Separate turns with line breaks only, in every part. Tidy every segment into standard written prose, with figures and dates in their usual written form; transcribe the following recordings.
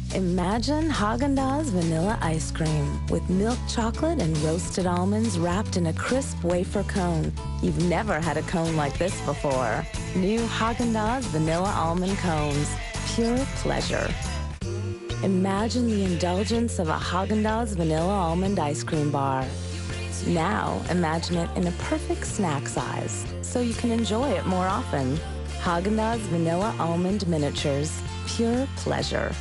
Imagine Haagen-Dazs vanilla ice cream with milk chocolate and roasted almonds wrapped in a crisp wafer cone. You've never had a cone like this before. New Haagen-Dazs vanilla almond cones. Pure pleasure. Imagine the indulgence of a Haagen-Dazs vanilla almond ice cream bar. Now, imagine it in a perfect snack size, so you can enjoy it more often. Haagen-Dazs vanilla almond miniatures. Pure pleasure.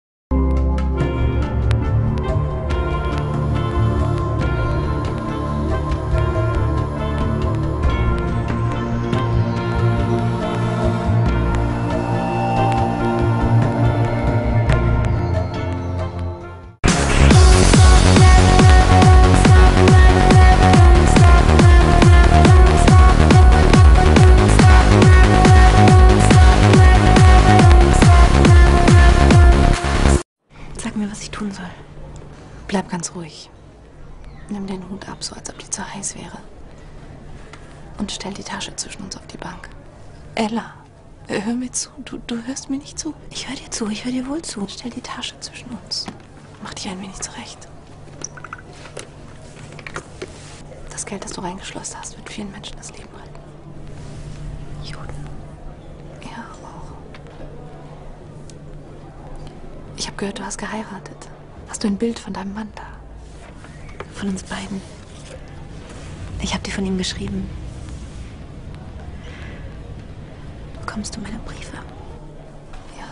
Sag mir, was ich tun soll. Bleib ganz ruhig. Nimm den Hut ab, so als ob die zu heiß wäre. Und stell die Tasche zwischen uns auf die Bank. Ella, hör mir zu. Du hörst mir nicht zu. Ich höre dir zu, ich höre dir wohl zu. Stell die Tasche zwischen uns. Mach dich ein wenig zurecht. Das Geld, das du reingeschleust hast, wird vielen Menschen das Leben retten. Juden. Ja, auch. Ich habe gehört, du hast geheiratet. Hast du ein Bild von deinem Mann da? Von uns beiden. Ich habe dir von ihm geschrieben. Bekommst du meine Briefe? Ja.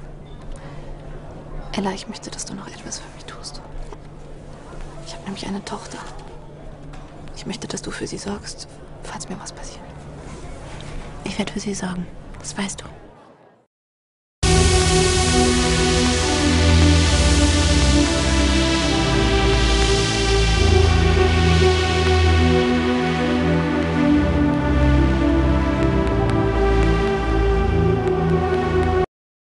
Ella, ich möchte, dass du noch etwas für mich tust. Ich habe nämlich eine Tochter. Ich möchte, dass du für sie sorgst, falls mir was passiert. Ich werde für sie sorgen. Das weißt du.